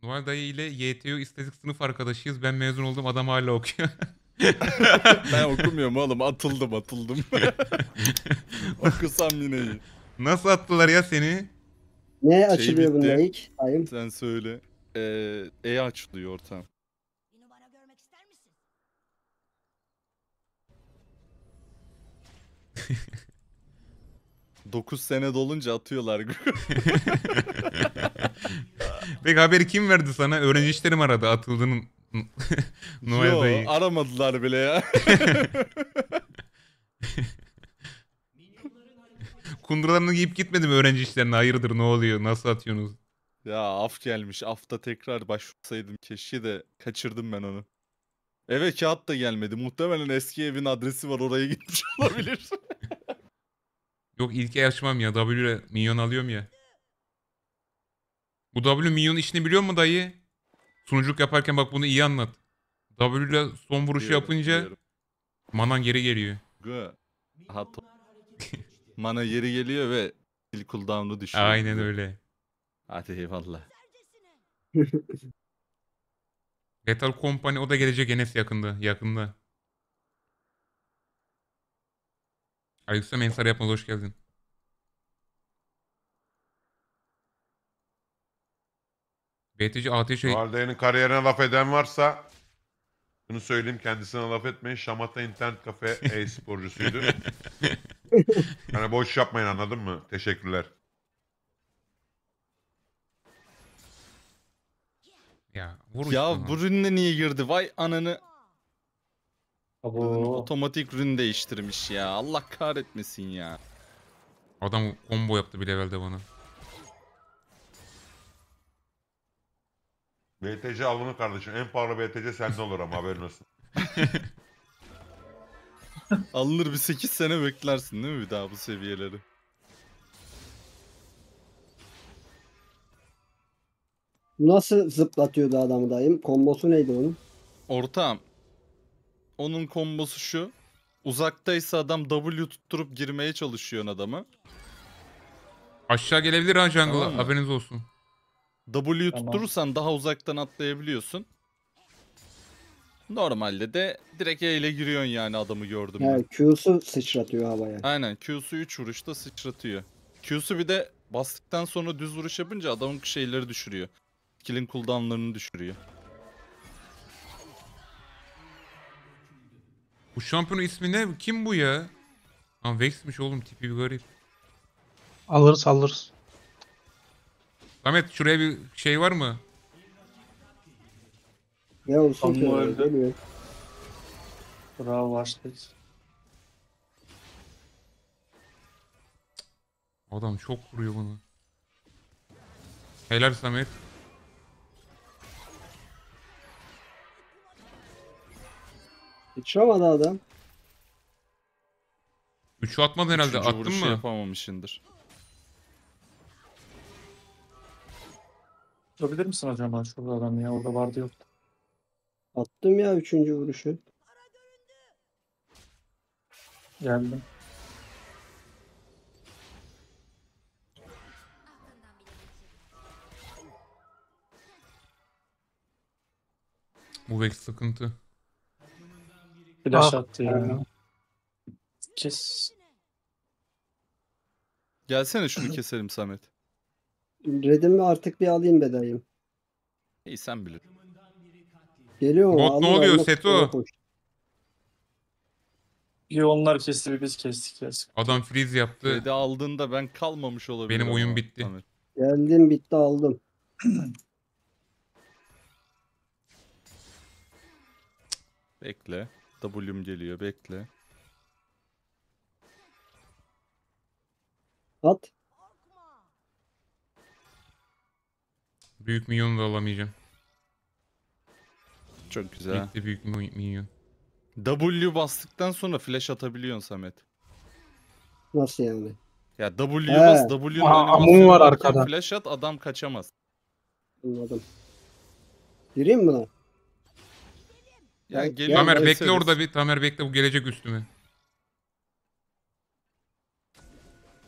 Noel dayı ile YTU istatistik sınıf arkadaşıyız. Ben mezun oldum, adam hala okuyor. Ben okumuyorum oğlum. Atıldım. Okusam yine iyi. Nasıl attılar ya seni? Ne açılıyor bunda bitti. ilk? Ayım. Sen söyle. açılıyor ortam. Beni bana görmek ister misin? 9 sene dolunca atıyorlar. Peki haberi kim verdi sana? Öğrenci işlerim aradı atıldığının Noel Yo, dayı. aramadılar bile ya. Kunduralarını giyip gitmedim öğrenci işlerine. Hayırdır, ne oluyor? Nasıl atıyorsunuz? Ya af gelmiş. Afta tekrar başvursaydım keşke de kaçırdım ben onu. Eve kağıt da gelmedi. Muhtemelen eski evin adresi var, oraya gitmiş olabilir. Yok, ilk açmam ya. W ile milyon alıyorum ya. Bu W milyon işini biliyor musun dayı? Sunuculuk yaparken bak bunu iyi anlat. W ile son vuruşu Biliyorum, yapınca biliyorum. manan geri geliyor. Mana yeri geliyor ve skill cooldown'u düşüyor. Aynen öyle. Hadi eyvallah. Lethal Company o da gelecek Enes yakında. Yakında. Aleykümselam Ensar Yapmaz, hoş geldin. BTC ATC Noel dayının kariyerine laf eden varsa bunu söyleyeyim, kendisine laf etmeyin. Şamata internet kafe e-sporcusuydu. Hani boş yapmayın, anladın mı? Teşekkürler. ya vur Ya işte bu lan. rünle niye girdi? Vay ananı. Abo. Otomatik rün değiştirmiş ya. Allah kahretmesin ya. Adam combo yaptı bir levelde bana. BTC alınır kardeşim. En pahalı BTC sende olur ama haberin olsun. Alınır, bir 8 sene beklersin değil mi bir daha bu seviyeleri? Nasıl zıplatıyordu adamı dayım? Kombosu neydi onun? Ortağım. Onun kombosu şu. Uzaktaysa adam W tutturup girmeye çalışıyor adamı. Aşağı gelebilir ha jungle, Tamam mı? haberiniz olsun. W'yu Tamam. tutturursan daha uzaktan atlayabiliyorsun. Normalde de direkt E ile giriyorsun yani, adamı gördüm He, ben. Q'su sıçratıyor havaya. Aynen, Q'su 3 vuruşta sıçratıyor. Q'su bir de bastıktan sonra düz vuruş yapınca adamın şeyleri düşürüyor. Skill'in cooldown'larını düşürüyor. Bu şampiyonun ismi ne? Kim bu ya? Ha Vex'miş oğlum, tipi bir garip. Alırız. Samet şuraya bir şey var mı? Ne olsun ki Amma öyle öldü. geliyor. Bravo başladık. Adam çok vuruyor bunu. Helal Samet. Sıçramadı adam. 3'ü atmadın herhalde. Üçüncü Attın vuruşu mı? yapamamışındır. Tutabilir misin acaba şurada adam ya? Orada vardı yoktu. Attım ya 3. vuruşu. Geldim. Bu Vex sıkıntı. Flash attı ya. Kes. Gelsene şunu keselim Samet. Redimi artık bir alayım be dayım. İyi, sen bilir. Geliyor mu? Bot ne Alır oluyor, almak Seto? sonra koş. Bir onlar kesti, bir biz kestik ya. Adam freeze yaptı. Red'i aldığında ben kalmamış olabilirim. Benim oyun ama bitti. Samet. Geldim bitti aldım. Bekle. W'm geliyor, bekle. At. Büyük minyonu da alamayacağım. Çok güzel. Bitti büyük minyon. W bastıktan sonra flash atabiliyorsun Samet. Nasıl yani? Ya W'yu He. bas, W'nun Aa, animasyonu Amun var varken arkada. flash at, adam kaçamaz. Anladım. Gireyim mi lan? Yani Gel- geliyor, Tamer bekle keseriz. orada bir. Tamer bekle, bu gelecek üstüme.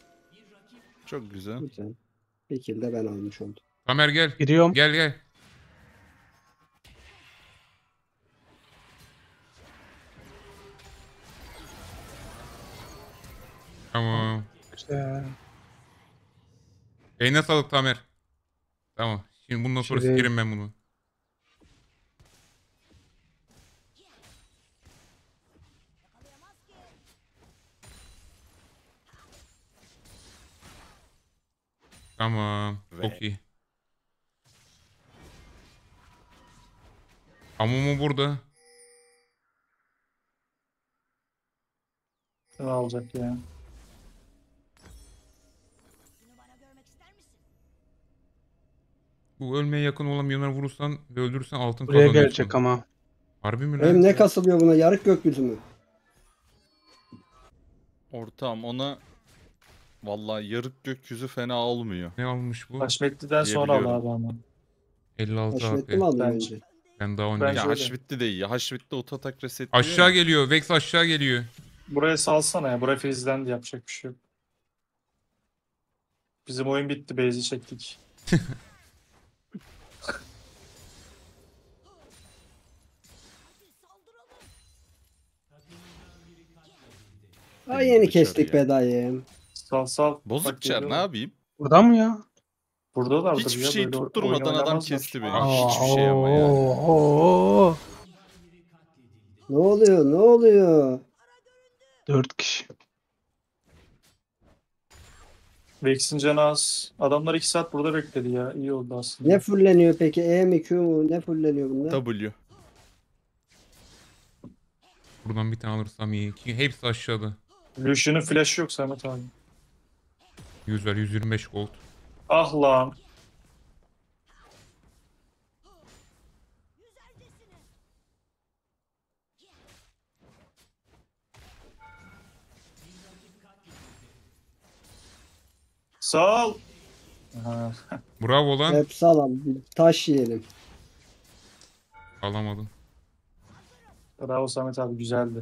Çok güzel. Güzel. Bir kill de ben almış oldum. Tamer gel. Giriyorum. Gel gel. Tamam. Güzel. Eline sağlık Tamer. Tamam. Şimdi bundan sonra Şuraya- sikerim ben bunu. Yakalayamaz ki. Tamam. Ve- Çok iyi. Amumu burada. Ne alacak ya? Bunu bana görmek ister misin? Bu ölmeye yakın olan milyonları vurursan ve öldürürsen altın Buraya kazanıyorsun. gelecek ama. Harbi mi Benim lan? ne kasılıyor buna? Yarık gökyüzü mü? Ortağım ona vallahi yarık gökyüzü fena olmuyor. Ne almış bu? Haşmetli'den sonra al Diyebiliyorum. abi ama. 56 Haşmetli AP. mi alıyor Bence. önce? Ben daha Bence- oynayacağım. Ya öyle. Haşmetli de iyi. Haşmetli ototak resetliyor Aşağı ya. geliyor. Vex aşağı geliyor. Buraya salsana ya. Buraya filizlendi, yapacak bir şey yok. Bizim oyun bitti. Base'i çektik. Ha yeni Dışarı kestik ya. be dayım. Sal. Bak Bozukçar geliyor. ne yapayım? Burada mı ya? Buradalardır Hiçbir ya. şey böyle oyun tutturmadan adam oynamazlar. kesti beni. Aa, Hiçbir şey ama yani. oo. Ne oluyor? Ne oluyor? 4 kişi. Vex'in canı az. Adamlar 2 saat burada bekledi ya. İyi oldu aslında. Ne fulleniyor peki? E mi Q mu? Ne fulleniyor bunda? W. Buradan bir tane alırsam iyi. Ki hepsi aşağıda. Lucian'ın flash'ı yok Samet abi. 100 ver 125 gold. Ah lan. Sağ ol. Ha, Bravo lan. Hep salam. Bir taş yiyelim. Alamadım. bravo Samet abi, güzeldi.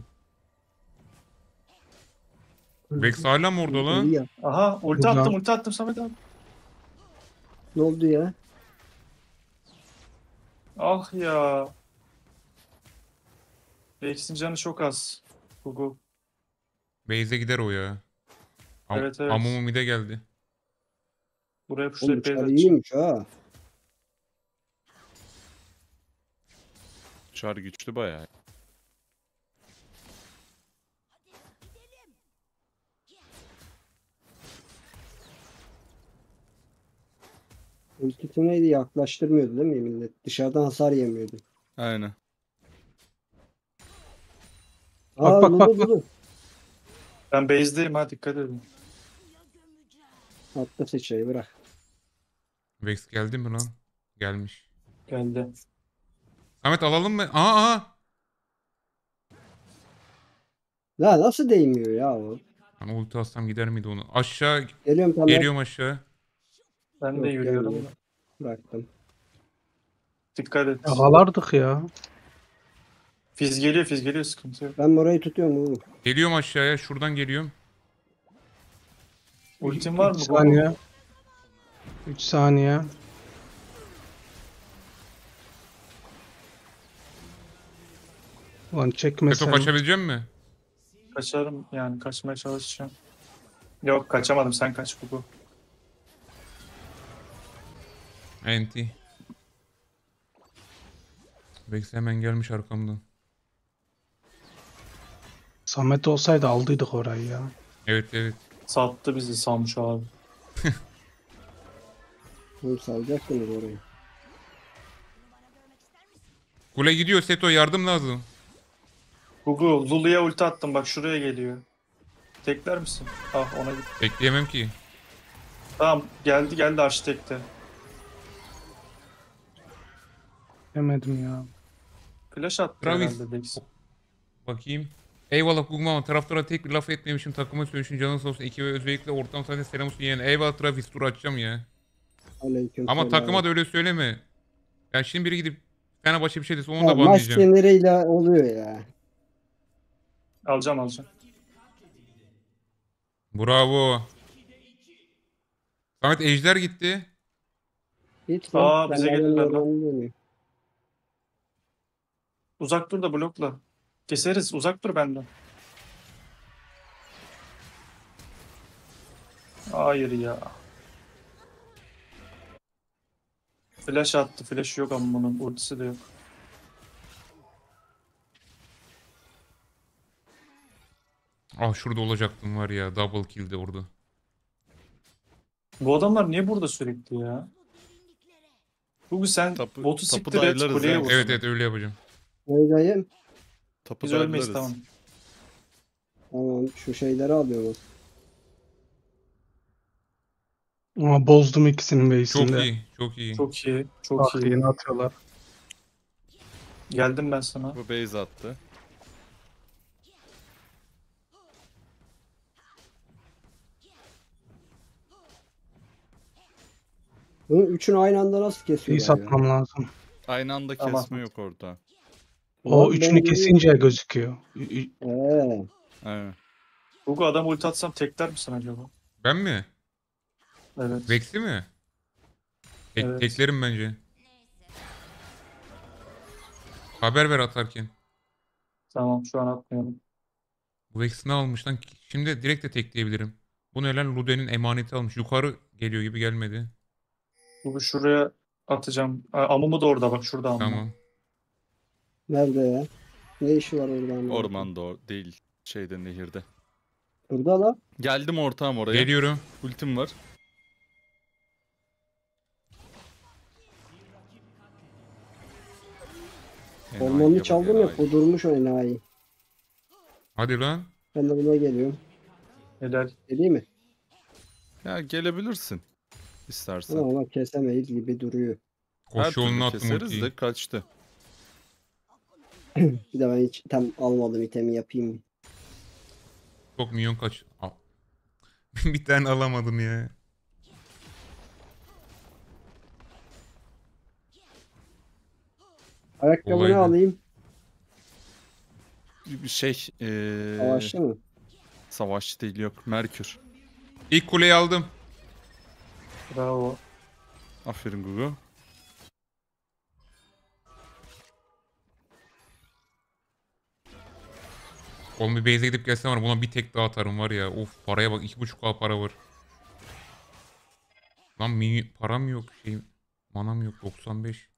Vex hala mı orada İyi lan? ya. Aha ulti Güzel. attım Samet abi. Ne oldu ya? Ah ya. Vex'in canı çok az. Gugu. Base'e gider o ya. Evet, evet. Amumu mide geldi. Buraya Oğlum pushlayıp çar base iyiymiş ha. Çar güçlü bayağı. Ultisi neydi? Yaklaştırmıyordu değil mi millet? Dışarıdan hasar yemiyordu. Aynen. Aa, bak, bak, Lulu, Lulu. Ben base'deyim, ha dikkat edin. Atla sıçrayı bırak. Vex geldi mi lan? Gelmiş. Geldi. Ahmet alalım mı? Aa! La nasıl değmiyor ya o? Hani ulti atsam gider miydi onu? Aşağı Geliyorum tamam. geliyorum aşağı. Ben Yok, de yürüyorum. gelmiyor. Bıraktım. Dikkat et. Yakalardık ya. Fiz geliyor, sıkıntı yok. Ben orayı tutuyorum oğlum. Geliyorum aşağıya. Şuradan geliyorum. Ultin var mı? 3 Gugu? saniye. 3 saniye. Ulan Beto çekmesen. kaçabilecek mi? Kaçarım yani, kaçmaya çalışacağım. Yok kaçamadım, sen kaç Gugu. Enti. Vex hemen gelmiş arkamdan. Samet olsaydı aldıydık orayı ya. Evet. Sattı bizi Samuş abi. Oğlum salacaksınız orayı. Kule gidiyor Seto yardım lazım. Gugu Lulu'ya ulti attım, bak şuraya geliyor. Tekler misin? Ah, ona git. Bekleyemem ki. Tamam, geldi arşitekte. Demedim ya. Flash attı Travis. herhalde Vex. Bakayım. Eyvallah Gugma ama taraftara tek bir laf etmemişim. Takıma sövüşün canın sağ olsun. Ekibe özellikle ortam sadece selam olsun yeğen. Eyvallah Travis tur açacağım ya. Aleyküm Ama selam. takıma da öyle söyleme. Yani şimdi biri gidip Fenerbahçe bir şey dese onu Ya, da maç banlayacağım. siniriyle oluyor ya. Alacağım. Bravo. Samet Ejder gitti. Hiç Aa, ben bize adamın gelirler lan. oradan dönüyorum. Uzak dur da blokla. Keseriz, uzak dur benden. Hayır ya. Flash attı. Flash yok ama bunun. Ultisi de yok. Ah şurada olacaktım var ya. Double kill'di orada. Bu adamlar niye burada sürekli ya? Bugün sen Tapu- botu tapu siktir et dayılarız kuleye ya. vursun. Evet evet öyle yapacağım. Neydeyim? Tapu Biz ölmeyiz darlarız. tamam. Tamam şu şeyleri alıyorum. Ama bozdum ikisinin Çok base'inde. iyi. Çok iyi. Çok iyi. Çok Bak iyi. yeni atıyorlar. Geldim ben sana. Bu base attı. Bunu üçünü aynı anda nasıl İyi kesiyorlar ya? satmam lazım. Aynı anda Tamam. kesme yok orada. O Lan üçünü ben- kesince gözüküyor. Evet. Bugün adam ulti atsam tekler misin acaba? Ben mi? Evet. Vex'i mi? Evet. Teklerim bence. Haber ver atarken. Tamam şu an atmıyorum. Bu Vex'i ne almış lan? Şimdi direkt de tekleyebilirim. Bu ne lan? Luden'in emaneti almış. Yukarı geliyor gibi gelmedi. Bugün şuraya atacağım. Amumu da orada bak şurada amumu. Tamam. Nerede ya? Ne işi var orada? Ormanda değil. Şeyde nehirde. Burada la. Geldim ortağım oraya. Geliyorum. Ultim var. Enayi Ormanını yapıp çaldım ya enayi. kudurmuş o enayi. Hadi lan. Ben de buna geliyorum. Helal. Geleyim mi? Ya gelebilirsin. İstersen. Ama kesemeyiz gibi duruyor. Her Koşu yolunu türlü attım keseriz ultiyi. de kaçtı. Bir de ben hiç item almadım, itemi yapayım mı? Çok milyon kaç. Al. Bir tane alamadım ya. Ayakkabını Olaydı. alayım. Bir şey. Savaşçı mı? Savaşçı değil yok. Merkür. İlk kuleyi aldım. Bravo. Aferin Gugu. Oğlum bir base'e gidip gelsem var. Buna bir tek daha atarım var ya. Of paraya bak. 2,5K para var. Lan param yok. Manam yok. 95.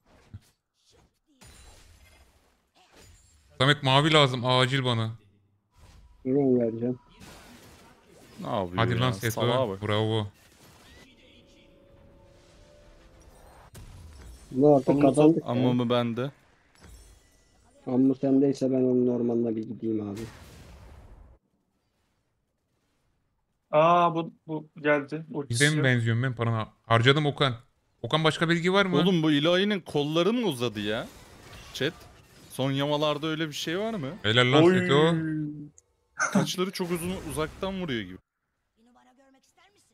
Samet mavi lazım. Acil bana. Ürün vereceğim. Ne yapıyor Hadi ya? lan Salağa Seto. bak. Bravo. Bunu artık Onu kazandık ya. Ama mı bende? Amma sendeyse ben onun ormanına bir gideyim abi. Bu geldi. Ultisi Bize mi yok. benziyorum ben paranı? Harcadım Okan. Okan başka bilgi var mı? Oğlum bu ilahinin kolları mı uzadı ya? Chat. Son yamalarda öyle bir şey var mı? Helal lan Oy. Seto. Saçları çok uzaktan vuruyor gibi. Bunu bana görmek ister misin?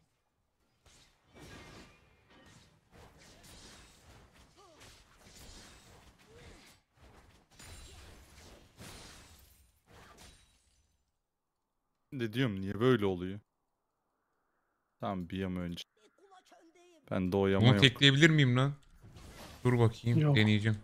De diyorum niye böyle oluyor? Tamam bir yama önce. Kulaç öndeyim. Ben de o yama Bunu yok. tekleyebilir miyim lan? Dur bakayım. Yok. Deneyeceğim.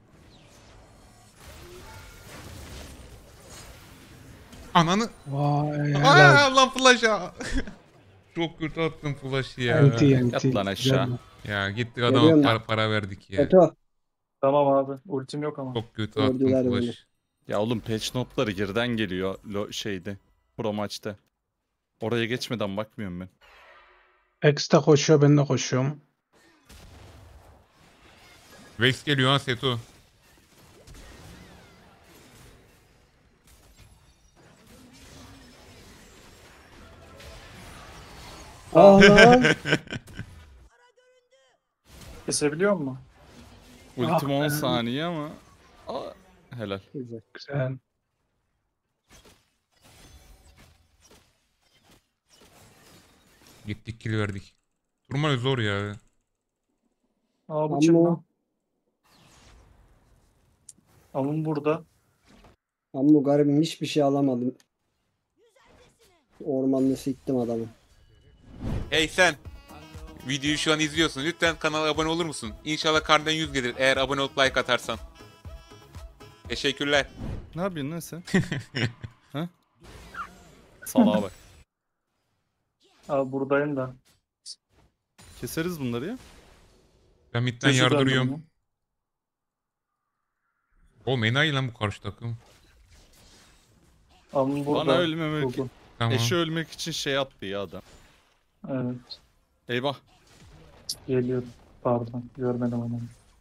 Ananı. Vay helal. Aa lan flash'a. Çok kötü attım flash'ı ya. Enti Yat enti. lan aşağı. Güzel. Ya gittik Geliyorum adama ben. para verdik ya. Eto. Tamam abi. Ultim yok ama. Çok kötü Gördüler attım beni. flash. Ya oğlum patch notları geriden geliyor şeyde. Pro maçta. Oraya geçmeden bakmıyorum ben. X de koşuyor ben de koşuyorum. Vex geliyor ha Seto. Aa lan. Kesebiliyor mu? Ultim 10 be. saniye ama. Aa, helal. Güzel. Güzel. Gittik kill verdik. Turmal zor ya. Bu Ammu. kim lan? Amum burada. Ama bu garibim hiçbir şey alamadım. Ormanını siktim adamı. Hey sen. Videoyu şu an izliyorsun. Lütfen kanala abone olur musun? İnşallah kardan 100 gelir eğer abone olup like atarsan. Teşekkürler. Ne yapıyorsun lan sen? ha? Salağa bak. Buradayım da. Keseriz bunları ya. Ben midden Çözü döndüm yardırıyorum. ya. Oğlum enayi lan bu karşı takım. Ama burada. Bana ölmemek, Google. Tamam. eşi ölmek için şey attı ya adam. Evet. Eyvah. Geliyorum. Pardon. Görmedim onu.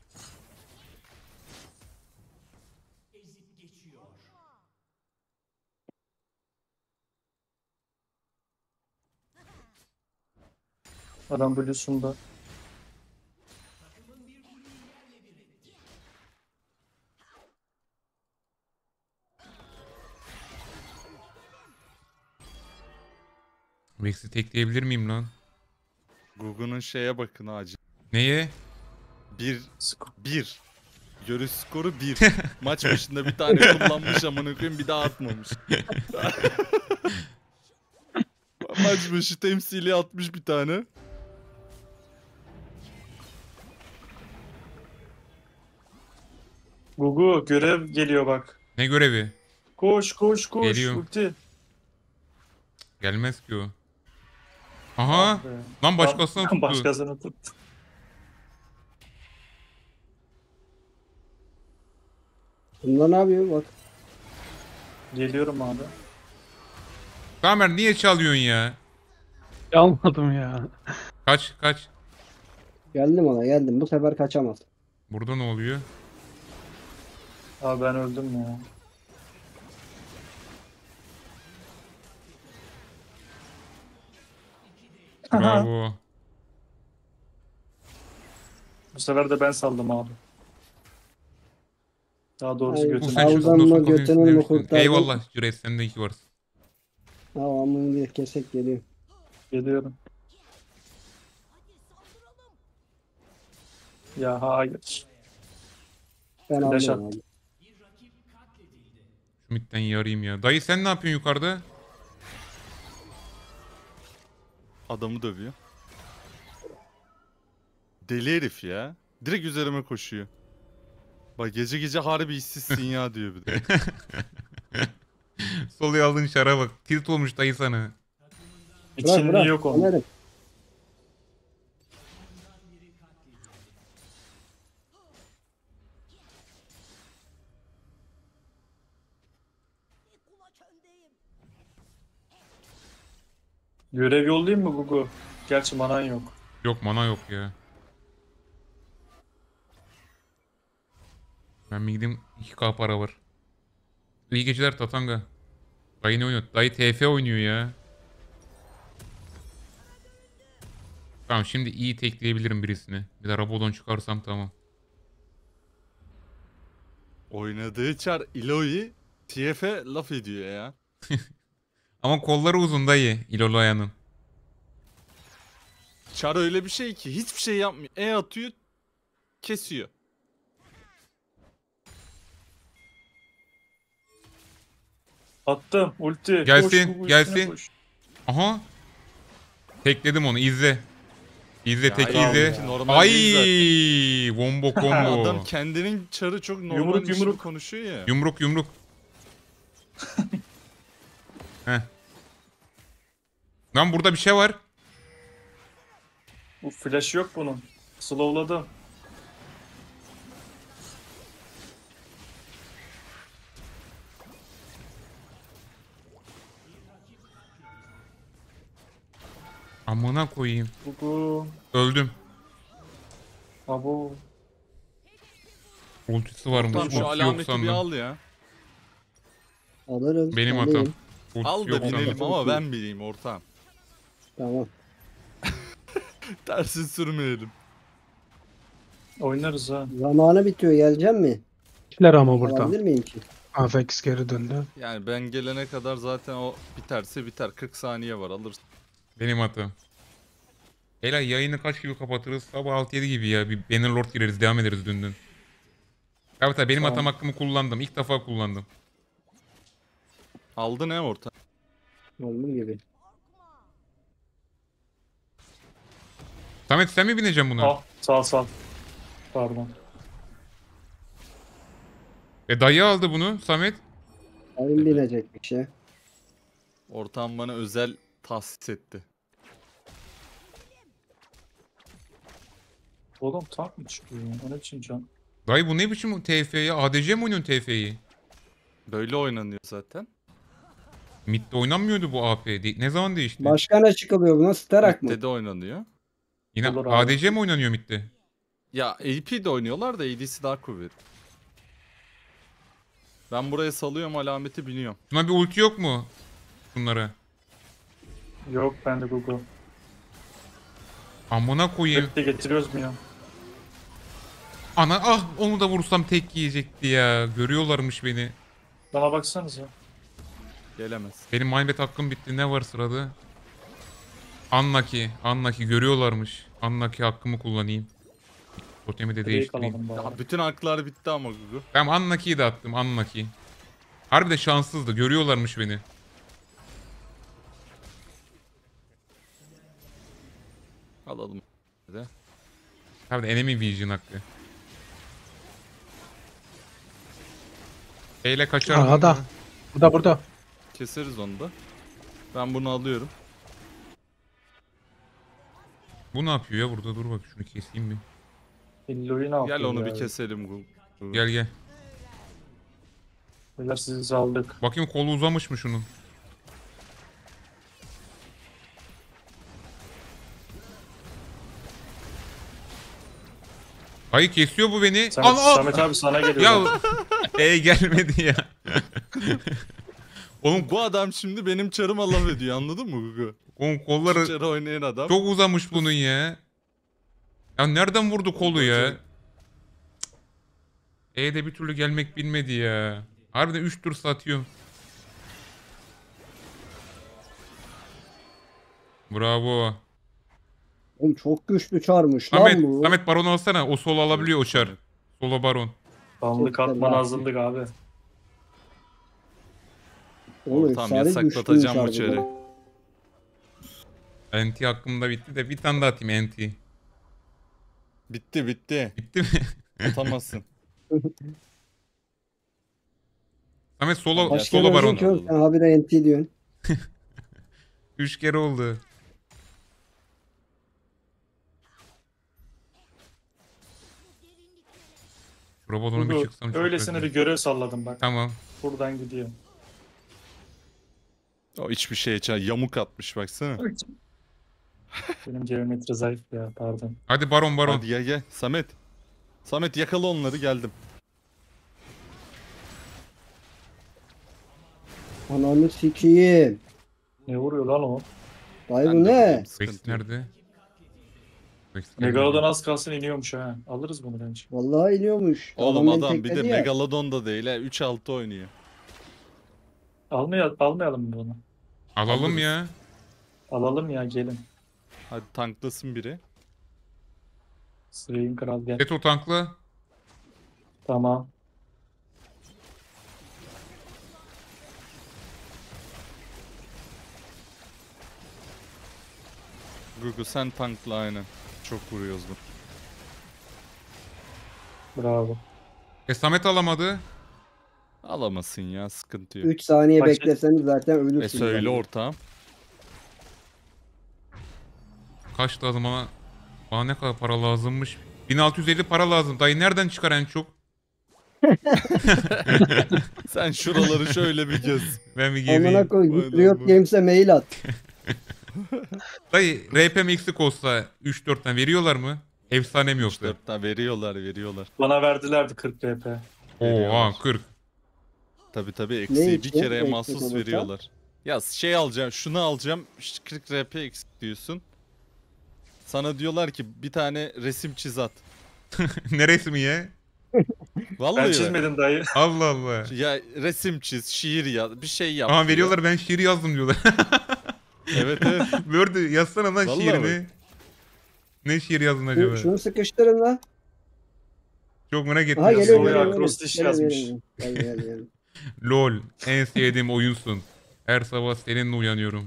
Adam Blue'sunda. Vex'i tekleyebilir miyim lan? Google'un şeye bakın acil. Neye? 1. Görüş skoru 1. Maç başında bir tane kullanmış amına koyayım, bir daha atmamış. Maç başı temsili atmış bir tane. Gugu görev geliyor bak. Ne görevi? Koş koş koş. Geliyor. Ulti. Gelmez ki o. Aha. Ah be. Lan başkasına tuttu. Başkasını tuttu. Bunda ne yapıyor bak. Geliyorum abi. Kamer niye çalıyorsun ya? Almadım ya. Kaç kaç. Geldim ona geldim. Bu sefer kaçamaz. Burada ne oluyor? Abi ben öldüm ya. Bravo. Bu sefer de ben saldım abi. Daha doğrusu Hayır. Bu götüme. sen şu Aldan mı, Snowstorm götünün Conference'ini mü demiştin. kurtardın? Eyvallah Cüret sen de iki varsın. Tamam bunu bir kesek geliyor. Geliyorum. Ya hayır. Ben Flash aldım attı. abi. Şu midden yarayım ya. Dayı sen ne yapıyorsun yukarıda? Adamı dövüyor. Deli herif ya. Direkt üzerime koşuyor. Bak gece gece harbi işsizsin ya diyor bir de. Soluyu aldığın şara bak. Tilt olmuş dayı sana. Bırak İçinliği bırak. yok onun. Önerim. Bir kulaç öndeyim. Görev yollayayım mı Gugu? Gerçi manan yok. Yok mana yok ya. Ben bir gideyim 2K para var. İyi geceler Tatanga. Dayı ne oynuyor? Dayı TF oynuyor ya. Tamam şimdi iyi tekleyebilirim birisini. Bir de Rabodon çıkarsam tamam. Oynadığı çar Iloi TF'e laf ediyor ya. Ama kolları uzun dayı İlolayan'ın. Çar öyle bir şey ki hiçbir şey yapmıyor. Atıyor, kesiyor. Attım ulti. Gelsin, Koş Gugu, gelsin. üstüne koş. Aha. Tekledim onu izle. İzle Ya tek hayır, izle. normal Ay, değil wombo combo. Adam kendinin çarı çok normal Yumruk, gibi yumruk. konuşuyor ya. Yumruk yumruk. Heh. Lan burada bir şey var. Bu flash yok bunun. Slowladım. Amına koyayım. Gugu. Öldüm. Abo. Ultisi varmış. Tamam şu Ultisi yok alameti bir sandım. al ya. Alırız. Benim alayım. hatam. Ultisi Al da yok sandım. binelim ama ben bileyim ortağım. Tamam. Tersin sürmeyelim. Oynarız ha. Zamanı bitiyor. Gelecek mi? İkiler ama burada. Alabilir miyim ki? Afex geri döndü. Yani ben gelene kadar zaten o biterse biter. 40 saniye var alırsın. Benim hatam. Ela yayını kaç gibi kapatırız? Sabah 6-7 gibi ya. Bir Bannerlord gireriz. Devam ederiz dünden. Evet abi benim Tamam. hatam hakkımı kullandım. İlk defa kullandım. Aldı ne orta? Olduğum gibi. Samet sen mi bineceksin buna? Ah sal. Pardon. Dayı aldı bunu Samet. Benim binecek bir şey. Ortağım bana özel tahsis etti. Oğlum tank mı çıkıyor? O ne biçim can? Dayı bu ne biçim TF ya? ADC mi oynuyorsun TF'yi? Böyle oynanıyor zaten. Mid'de oynanmıyordu bu AP. Ne zaman değişti? Başka ne çıkılıyor buna? Starak mı? Mid'de de oynanıyor. Yine Olur abi. ADC mi oynanıyor mid'de? Ya AP de oynuyorlar da ADC daha kuvvetli. Ben buraya salıyorum, alameti biniyorum. Buna bir ulti yok mu? Bunlara. Yok bende Google. Amına koyayım. Bekle getiriyoruz mu ya? Ana ah onu da vursam tek yiyecekti ya. Görüyorlarmış beni. Bana baksanıza. Gelemez. Benim mindbet hakkım bitti. Ne var sırada? Unlucky görüyorlarmış. Unlucky hakkımı kullanayım. Totemi de Direkt değiştireyim. alalım bari. Ya bütün haklar bitti ama Gugu. Ben Unlucky'yi de attım. Unlucky. Harbi de şanssızdı. Görüyorlarmış beni. Alalım. Tabii de enemy vision hakkı. Eyle kaçar. Arkada. Burada. Keseriz onu da. Ben bunu alıyorum. Bu ne yapıyor ya burada? Dur bak şunu keseyim bir. Hillo'yu ne yapıyor Gel onu ya? bir keselim Gugu. Gel. Beyler sizi saldık. Bakayım kolu uzamış mı şunun? Hayır kesiyor bu beni. Samet, Al. Samet abi sana geliyor. Ya gelmedi ya. Oğlum, Bu adam şimdi benim çarıma laf ediyor, anladın mı Gugu? oğlum kolları Çarı oynayan adam. çok uzamış bunun ya. Ya nereden vurdu kolu ya? De bir türlü gelmek bilmedi ya. Harbiden 3 tur satıyorum. Bravo. Oğlum çok güçlü çarmış lan bu. Samet baron alsana. O solo alabiliyor o çar. Solo baron. Banlı katman Çok hazırlık abi. Oğlum Ortam efsane güçlü yasaklatacağım bu çar çarı. NT hakkımda bitti de bir tane daha atayım NT. Bitti. Bitti mi? Atamazsın. Samet solo, Başka solo ne baron. diyorsun ki oğlum? Sen habire NT diyorsun. 3 kere oldu. Robotona bir Google, çıksam çok öylesine kötü. bir görev salladım bak. Tamam. Buradan gidiyor. O hiçbir şeye yamuk atmış baksana. Benim geometri zayıf ya pardon. Hadi baron. Hadi gel. Samet yakala onları, geldim. Ananı sikeyim. Ne vuruyor lan o? Dayı Ben bu de ne? buradayım, Vex sıkıntı yok. nerede? Vex Megalodon az kalsın iniyormuş ha. Alırız bunu bence. Vallahi iniyormuş. Oğlum beni adam bir de tekledi ya. Megalodon da değil ha. 3-6 oynuyor. Almayalım mı bunu? Alalım Alırız. ya. Alalım ya gelin. Hadi tanklasın biri. Sırayın kral gel. Seto tankla. Tamam. Gugu sen tankla aynen. Çok vuruyoruz bu. Bravo. Samet alamadı. Alamasın ya, sıkıntı yok. 3 saniye Bak- bekleseniz zaten ölürsünüz. Söyle yani. ortağım. Kaç lazım bana? Bana ne kadar para lazımmış? 1650 para lazım. Dayı nereden çıkar en çok? Sen şuraları şöyle bir gez. Ben bir Amına gezeyim. koy. Vay Riot lan bu. Games'e mail at. Dayı RP'm eksik olsa 3-4 tane veriyorlar mı? Efsane mi yoksa? 4 tane veriyorlar. Bana verdilerdi 40 RP. Oha 40. Tabi Ne eksiği bir için? kereye Eksik mahsus olursa? veriyorlar. Ya şey alacağım, şunu alacağım, işte 40 RP eksik diyorsun. Sana diyorlar ki bir tane resim çiz at. Neresi mi ya? Vallahi Ben bak. çizmedim dayı. Allah Allah. Ya resim çiz, şiir yaz, bir şey yap. Aha diyor. veriyorlar ben şiir yazdım diyorlar. Evet. Word yazsana lan Vallahi şiirini. Ne şiir yazdın acaba? Şunu sıkıştırın la. Çok merak ettim. Aha geliyor Soya geliyor. akrostiş Geliyor, yazmış. geliyor. Gel. LOL en sevdiğim oyunsun. Her sabah seninle uyanıyorum.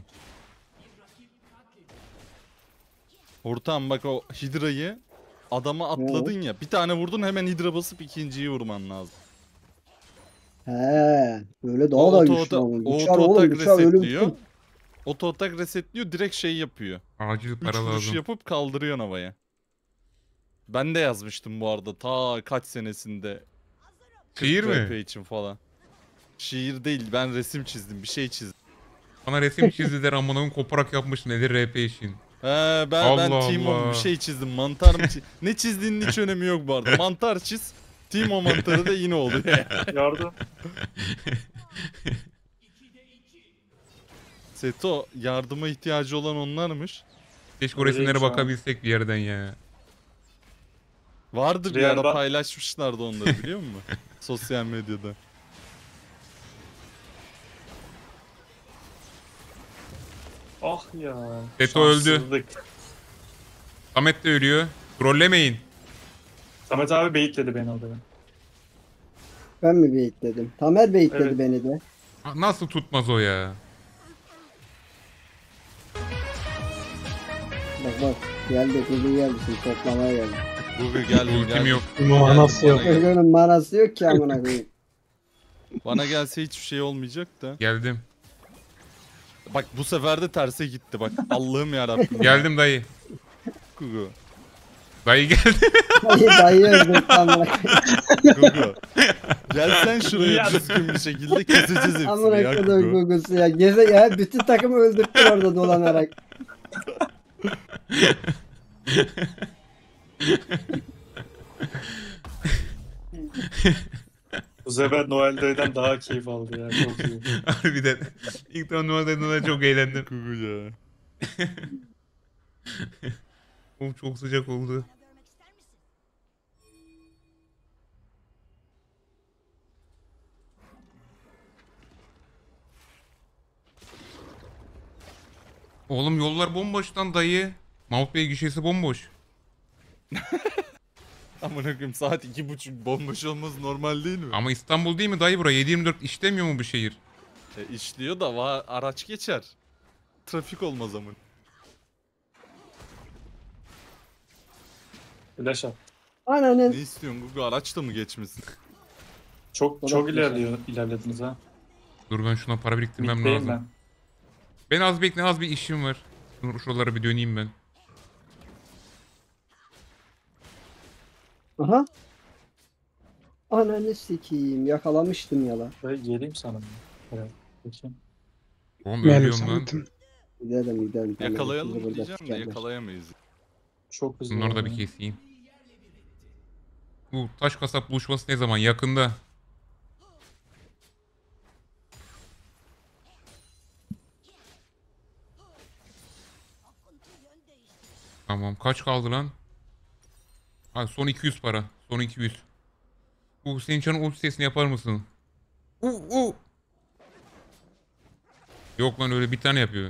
Ortam bak, o Hidra'yı adama atladın ya. Bir tane vurdun, hemen Hidra basıp ikinciyi vurman lazım. He, böyle daha O da oto güçlü ama. o Uçar oto oğlum atak uçar resetliyor. ölümsün. Oto atak resetliyor, direkt şey yapıyor. Acil 3 para vuruş lazım. yapıp kaldırıyorsun havaya. Ben de yazmıştım bu arada ta kaç senesinde. Şiir mi? RP için falan. Şiir değil, ben resim çizdim, bir şey çizdim. Bana resim çizdiler amına koyayım, koparak yapmış nedir RP için. Ben Allah Teemo Allah. bir şey çizdim. Mantar mı ne çizdiğinin hiç önemi yok bu arada. Mantar çiz. Teemo mantarı da yine oluyor. Yardım. Seto, yardıma ihtiyacı olan onlarmış. Keşke o Öyleymiş resimlere abi. bakabilsek bir yerden ya. Vardır bir Real ara ba- paylaşmışlardı onları biliyor musun? Sosyal medyada. Ah ya. Beto öldü. şanssızlık. Samet de ölüyor. Trollemeyin. Samet abi beyitledi beni orada. Ben mi beyitledim? Tamer beyitledi Evet. beni de. Nasıl tutmaz o ya? Bak bak. Geldi. Kuzu geldi şimdi toplamaya geldi. Google geldim Ultim geldim. yok. Manası yok. Bana gel. Kuzu'nun manası yok ki amına koyayım. Bana gelse hiçbir şey olmayacak da. Geldim. Bak bu sefer de terse gitti bak. Allah'ım yarabbim. Geldim dayı. Gugu. Dayı geldi. Dayı öldürdü amına koyayım. Gugu. Gelsen şuraya Ya. düzgün bir şekilde keseceğiz hepsini Amına ya koyduğum Gugu. Gugu'su ya. Geze ya bütün takımı öldürttün orada dolanarak. Bu sefer Noel Day'den daha keyif aldı ya. Çok iyi. Harbiden. İlk defa numarada çok eğlendim. Gugu ya. Oğlum çok sıcak oldu. Bana görmek ister misin? Oğlum yollar bomboş lan dayı. Mahmut Bey gişesi bomboş. Amına koyayım saat 2:30 bomboş olması normal değil mi? Ama İstanbul değil mi dayı bura? 7/24 işlemiyor mu bu şehir? İşliyor da araç geçer. Trafik olmaz amın. Flash at. Ananın. Ne istiyorsun Gugu araç da mı geçmesin? Çok ilerlediniz ha. Dur ben şuna para biriktirmem Middeyim lazım. ben. Ben az bekle, az bir işim var. Şuralara bir döneyim ben. Aha. Ananı sikeyim. Yakalamıştım yala. Ve geleyim sana. Evet. Peki. Oğlum Benim ölüyorum lan. Samet'im. Gidelim. Tamer. Yakalayalım Bizi burada diyeceğim de sikerler. yakalayamayız. Çok hızlı. Bunları da oldu bir ya. keseyim. Bu taş kasap buluşması ne zaman? Yakında. Akıntı yön değiştir. Tamam. Kaç kaldı lan? Ha, son 200 para. Son 200. Bu senin canın ulti sesini yapar mısın? Yok lan öyle bir tane yapıyor.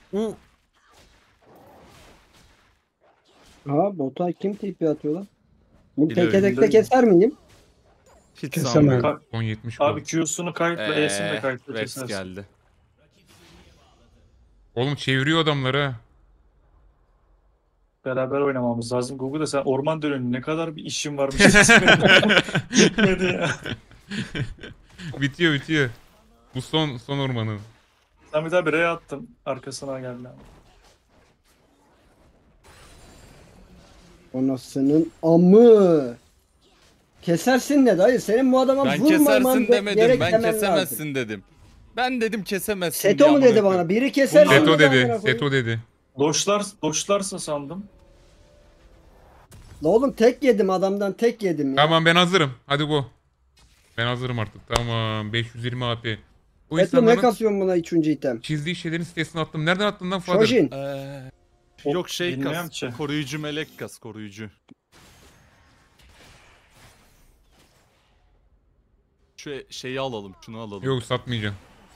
Ha bota kim tipi atıyor lan? Bu Biliyorum, teke tekte biliyorum. keser miyim? Hiç Kesemem. sanmıyorum. Ka- Son 70 Abi gol. Q'sunu kayıtla, E'sini de kayıtla Rex kesersin. geldi. Oğlum çeviriyor adamları ha. Beraber oynamamız lazım. Google'da sen orman dönemi ne kadar bir işin varmış. Bitmedi ya. Bitiyor. Bu son ormanı. Samet abi R'ye attım. Arkasına geldi abi. Anasının amı. Kesersin ne dayı? Senin bu adama Ben vurmaman kesersin demedim. gerek Ben demen kesemezsin lazım. dedim. Ben dedim kesemezsin Seto diye mu amına dedi bana? koyayım. Biri kesersin Seto dedi, dedi. amına koyayım. Seto dedi. Doşlarsın sandım. La oğlum tek yedim adamdan tek yedim ya. Tamam ben hazırım. Hadi go. Ben hazırım artık. Tamam. 520 AP. Bu Seto ne insanların kasıyorsun buna 3. item? çizdiği şeylerin sitesine attım. Nereden attın lan Fadır? Shojin. Yok şey Bilmiyorum kas. ki. Koruyucu melek kas koruyucu. Şu şeyi alalım, şunu alalım. Yok satmayacağım.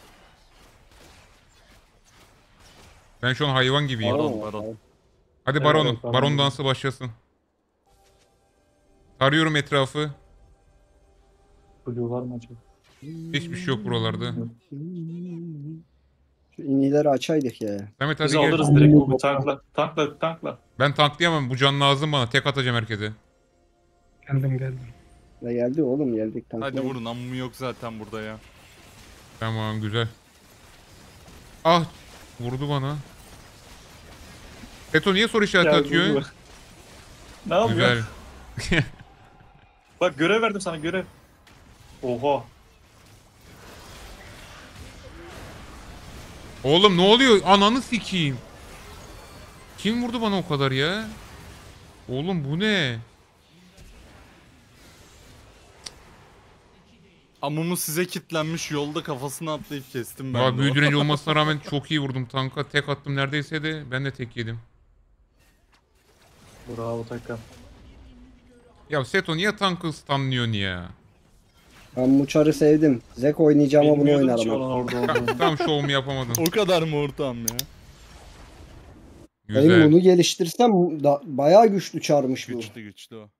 Ben şu an hayvan gibiyim. Baron. Hadi Evet, baronum. baron Baron gibi. dansı başlasın. Tarıyorum etrafı. Blue var mı acaba? Hiçbir şey yok buralarda. Şu inileri açaydık ya. Samet hadi Biz gel. alırız direkt Google. Tankla. Ben tanklayamam. Bu can lazım bana. Tek atacağım herkese. Geldim. Ya geldi oğlum geldik Hadi tankla. vurun amma yok zaten burada ya. Tamam güzel. Ah vurdu bana. Beto niye soru işareti Ya atıyor? Google. Ne yapıyor? Güzel. Bak görev verdim sana görev. Oha. Oğlum ne oluyor? Ananı sikeyim. Kim vurdu bana o kadar ya? Oğlum bu ne? Amumu size kitlenmiş yolda kafasına atlayıp kestim ben Ya de büyü o. direnci olmasına rağmen çok iyi vurdum tanka. Tek attım neredeyse de ben de tek yedim. Bravo Takan. Ya Seto niye tankı stunlıyorsun ya? Ben Muçar'ı sevdim. Zek oynayacağım ama bunu Bilmiyordum ki oynarım. onun orada olduğunu. Tam şovumu yapamadın. O kadar mı ortam ya? Benim Güzel. bunu geliştirsem bayağı güçlü çarmış bu. Güçlü güçlü o.